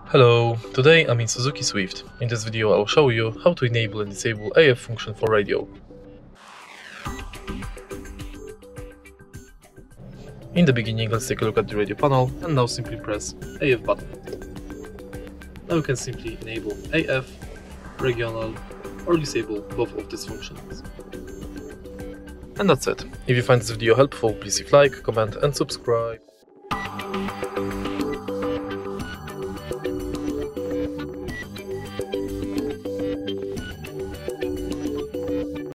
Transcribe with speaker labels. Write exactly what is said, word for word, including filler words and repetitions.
Speaker 1: Hello, today I'm in Suzuki Swift. In this video I'll show you how to enable and disable A F function for radio. In the beginning, let's take a look at the radio panel and now simply press A F button. Now you can simply enable A F, regional or disable both of these functions. And that's it. If you find this video helpful, please leave like, comment and subscribe.